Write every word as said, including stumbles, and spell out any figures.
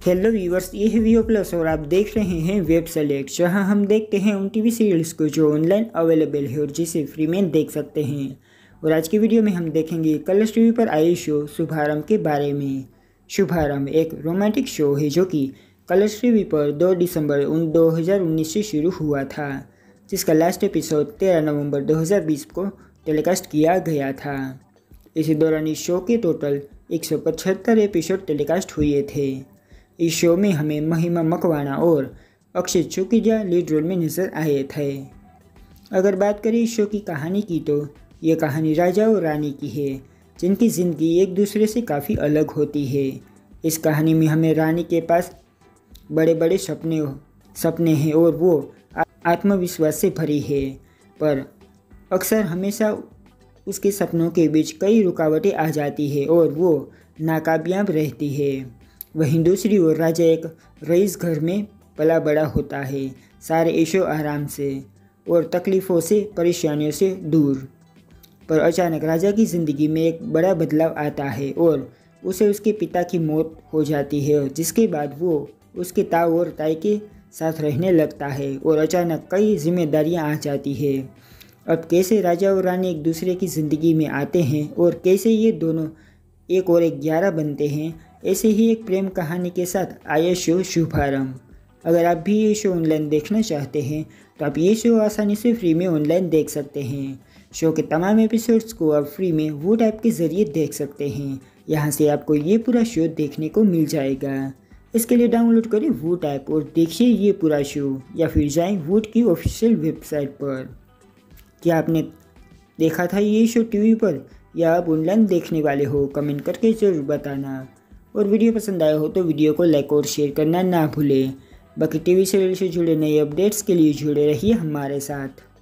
Hello viewers, ये है VO plus और आप देख रहे हैं वेब सेलेक्ट, जहां हम देखते हैं उन टीवी सीरियल्स को जो ऑनलाइन अवेलेबल है और जिसे फ्री में देख सकते हैं। और आज की वीडियो में हम देखेंगे कलर्स टीवी पर आए शो शुभारंभ के बारे में। शुभारंभ एक रोमांटिक शो है जो कि कलर्स टीवी पर दो दिसंबर दो हज़ार उन्नीस से शुरू हुआ था, जिसका लास्ट एपिसोड तेरह नवंबर दो हज़ार बीस को टेलीकास्ट किया गया था। इसी दौरान इस शो के टोटल एक सौ पचहत्तर एपिसोड टेलीकास्ट हुए थे। इस शो में हमें महिमा मकवाना और अक्षय चुकीजा लीड रोल में नजर आए थे। अगर बात करें इस शो की कहानी की तो ये कहानी राजा और रानी की है, जिनकी ज़िंदगी एक दूसरे से काफ़ी अलग होती है। इस कहानी में हमें रानी के पास बड़े बड़े सपने सपने हैं और वो आत्मविश्वास से भरी है, पर अक्सर हमेशा उसके सपनों के बीच कई रुकावटें आ जाती है और वो नाकामयाब रहती है। वहीं दूसरी ओर राजा एक रईस घर में पला बड़ा होता है, सारे ऐशो आराम से और तकलीफ़ों से परेशानियों से दूर। पर अचानक राजा की ज़िंदगी में एक बड़ा बदलाव आता है और उसे उसके पिता की मौत हो जाती है, जिसके बाद वो उसके ताऊ और ताई के साथ रहने लगता है और अचानक कई जिम्मेदारियां आ जाती है। अब कैसे राजा और रानी एक दूसरे की ज़िंदगी में आते हैं और कैसे ये दोनों एक और एक ग्यारह बनते हैं, ऐसे ही एक प्रेम कहानी के साथ आया शो शुभारंभ। अगर आप भी ये शो ऑनलाइन देखना चाहते हैं तो आप ये शो आसानी से फ्री में ऑनलाइन देख सकते हैं। शो के तमाम एपिसोड्स को आप फ्री में वूट ऐप के ज़रिए देख सकते हैं। यहाँ से आपको ये पूरा शो देखने को मिल जाएगा। इसके लिए डाउनलोड करें वूट ऐप और देखिए ये पूरा शो, या फिर जाएं वूट की ऑफिशियल वेबसाइट पर। क्या आपने देखा था ये शो टीवी पर या आप ऑनलाइन देखने वाले हो? कमेंट करके ज़रूर बताना। और वीडियो पसंद आया हो तो वीडियो को लाइक और शेयर करना ना भूलें। बाकी टीवी सीरियल से जुड़े नए अपडेट्स के लिए जुड़े रहिए हमारे साथ।